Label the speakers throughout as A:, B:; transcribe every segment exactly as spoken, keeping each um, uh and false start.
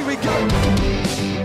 A: we go.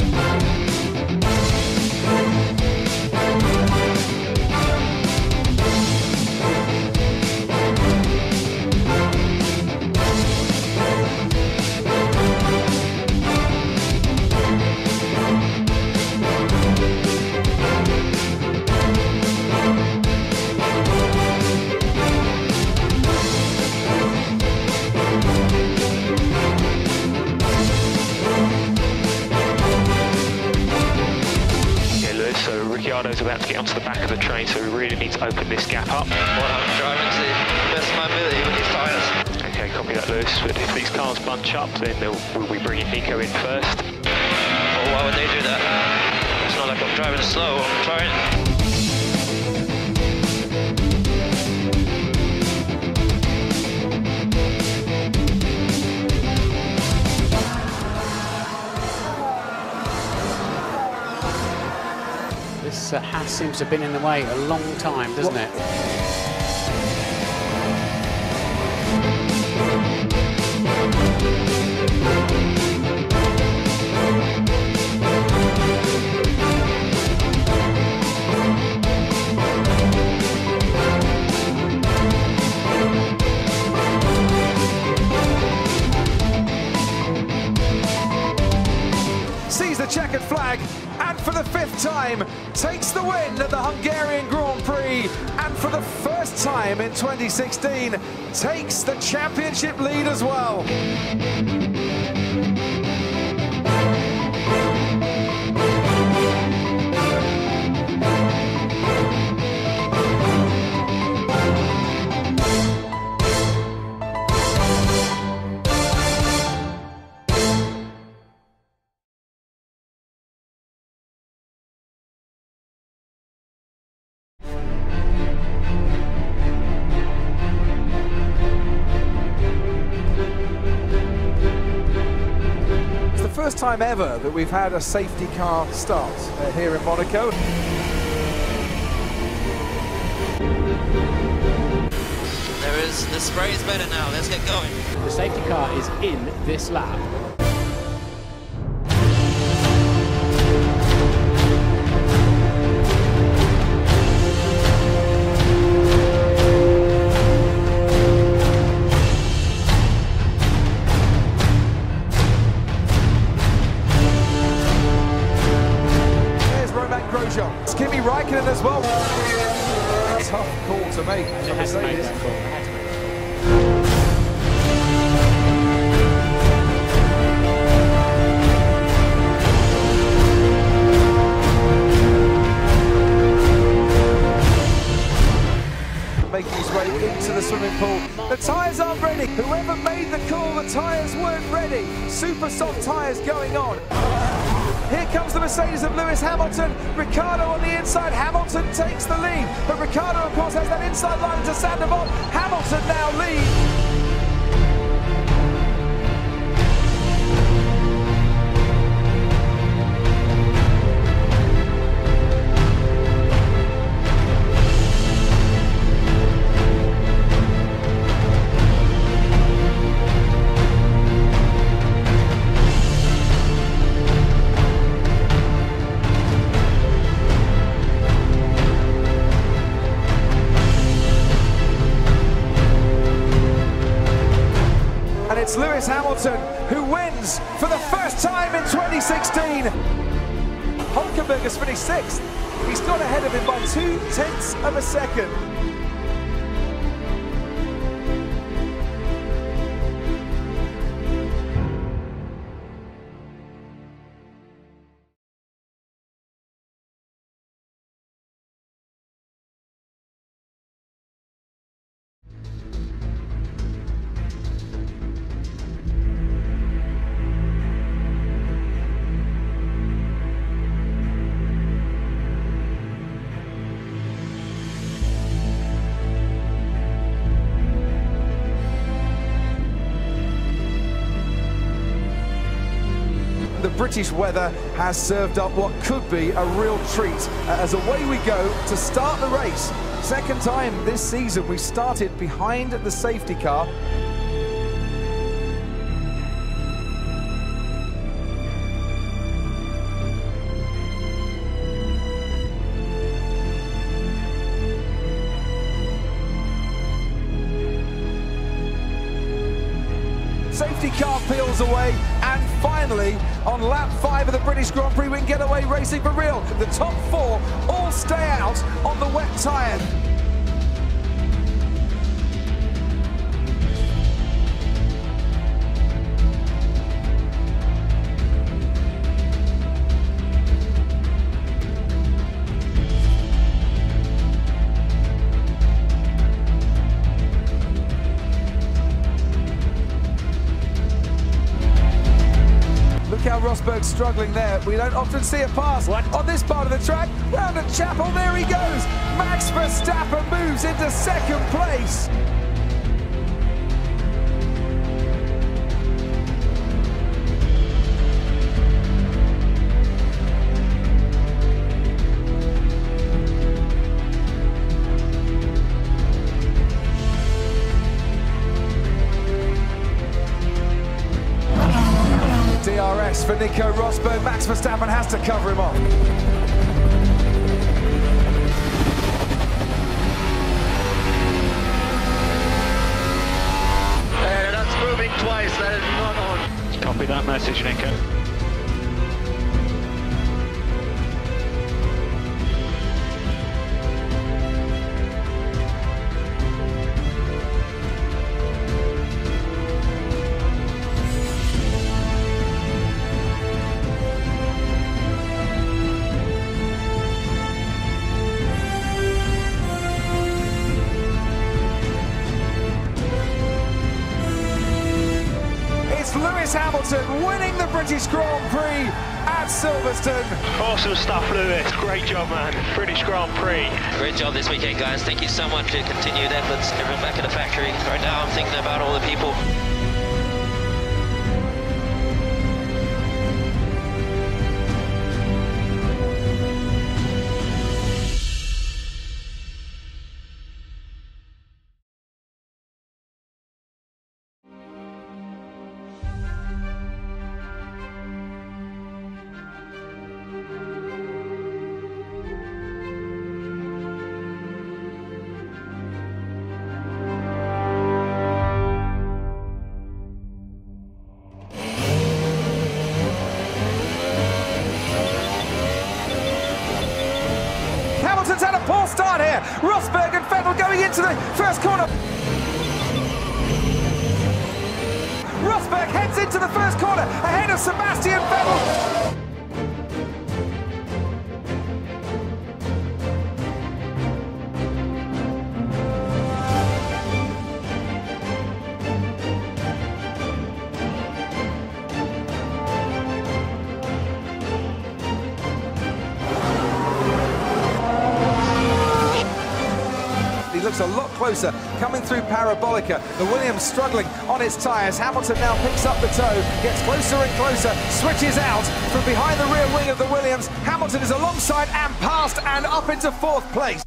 B: Ricciardo's about to get onto the back of the train, so we really need to open this gap up.
C: Well, I'm driving to the best of my ability with these tyres.
B: Okay, copy that, Lewis. But if these cars bunch up, then will we bring Nico in first?
C: Well, why would they do that? It's not like I'm driving slow, I'm trying.
D: This uh, Haas seems to have been in the way a long time, doesn't it?
A: Sees the checkered flag, and for the fifth time takes the win at the Hungarian Grand Prix, and for the first time in twenty sixteen takes the championship lead as well. First time ever that we've had a safety car start uh, here in Monaco.
C: There is, the spray is better now, let's get going.
D: The safety car is in this lap.
A: It's Kimi Raikkonen as well. Tough call to make.
D: It has to make that call. It has to make
A: that. Making his way into the swimming pool. The tyres aren't ready. Whoever made the call, the tyres weren't ready. Super soft tyres going on. Here comes the Mercedes of Lewis Hamilton. Ricciardo on the inside. Hamilton takes the lead. But Ricciardo, of course, has that inside line to Sandoval. Hamilton now leads. It's Lewis Hamilton who wins for the first time in twenty sixteen. Hulkenberg has finished sixth. He's got ahead of him by two tenths of a second. The British weather has served up what could be a real treat uh, as away we go to start the race. Second time this season we started behind the safety car. safety car peels away, and finally, on lap five of the British Grand Prix, we can get away racing for real. The top four all stay out on the wet tyre. Look how Rosberg's struggling there. We don't often see a pass what? on this part of the track. Round at Chapel, there he goes. Max Verstappen moves into second place. D R S for Nico Rosberg. Max Verstappen has to cover him off.
C: And that's moving twice, that is not on.
B: Copy that message, Nico.
A: Lewis Hamilton winning the British Grand Prix at Silverstone.
B: Awesome stuff, Lewis. Great job, man. British Grand Prix.
C: Great job this weekend, guys. Thank you so much for your continued efforts. Everyone back at the factory. Right now, I'm thinking about all the people.
A: Hamilton's had a poor start here. Rosberg and Vettel going into the first corner. Rosberg heads into the first corner ahead of Sebastian Vettel. He looks a lot closer coming through Parabolica. The Williams struggling on its tyres. Hamilton now picks up the toe, gets closer and closer, switches out from behind the rear wing of the Williams. Hamilton is alongside and past and up into fourth place.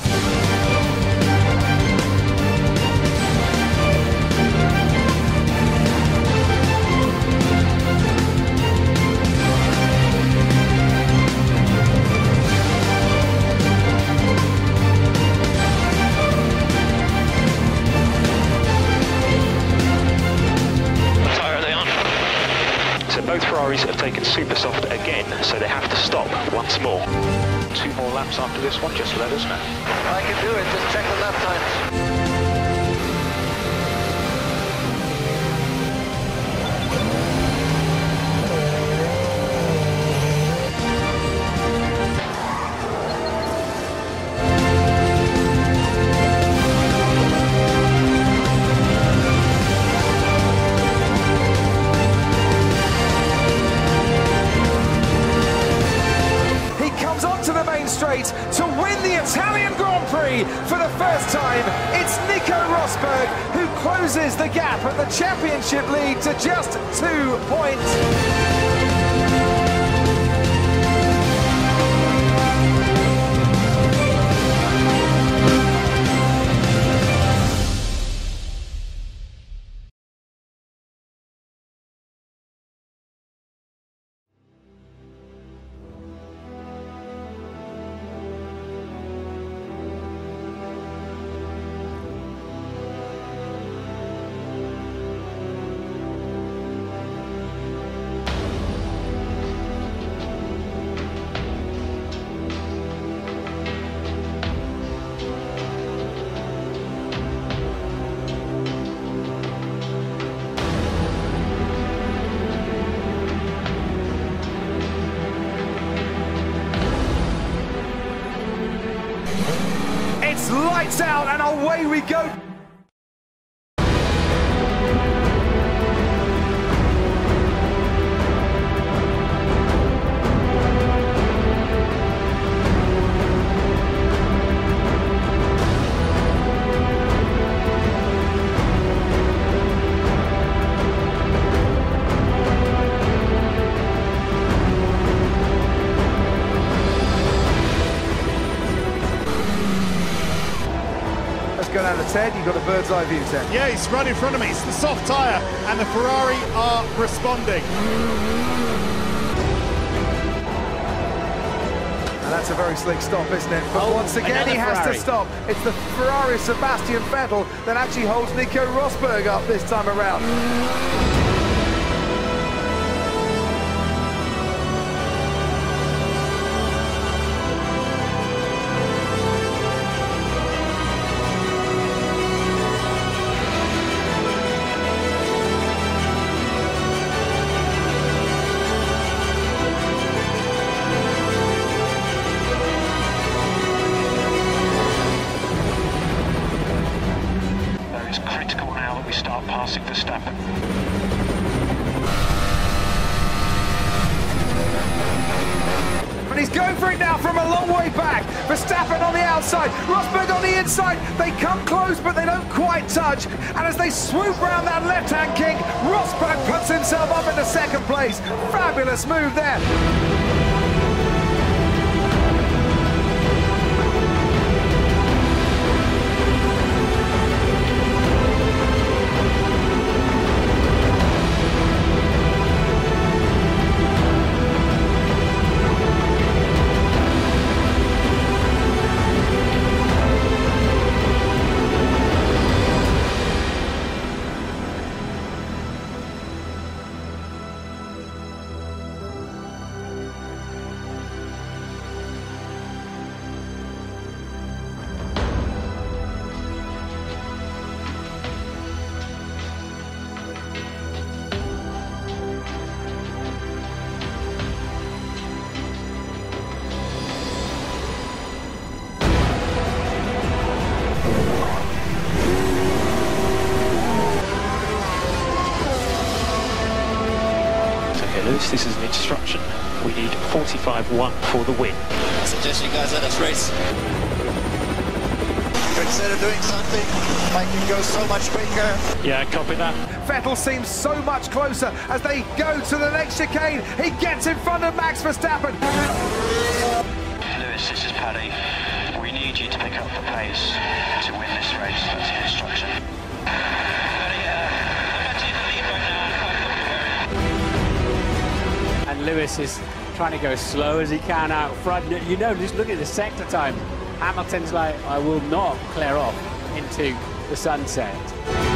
B: Both Ferraris have taken super soft again, so they have to stop once more. Two more laps after this one, just let us know.
C: I can do it, just check the lap times.
A: Straight to win the Italian Grand Prix for the first time. It's Nico Rosberg who closes the gap at the championship lead to just two points. lights out, and away we go. Go down to Ted, you've got a bird's eye view, Ted.
E: Yeah, he's right in front of me. It's the soft tyre, and the Ferrari are responding.
A: And that's a very slick stop, isn't it? But
D: oh,
A: once again, he has
D: Ferrari.
A: to stop. It's the Ferrari of Sebastian Vettel that actually holds Nico Rosberg up this time around.
B: We start passing Verstappen.
A: And he's going for it now from a long way back. Verstappen on the outside, Rosberg on the inside. They come close, but they don't quite touch. And as they swoop round that left-hand kick, Rosberg puts himself up into second place. Fabulous move there.
B: This is an instruction. We need forty-five one for the win.
C: I suggest you guys let us race.
F: Consider doing something, make it go so much quicker.
B: Yeah, copy that.
A: Vettel seems so much closer as they go to the next chicane. He gets in front of Max Verstappen.
B: Lewis, this is Paddy. We need you to pick up the pace to win this race. That's the instruction.
D: And Lewis is trying to go as slow as he can out front. You know, just look at the sector time. Hamilton's like, I will not clear off into the sunset.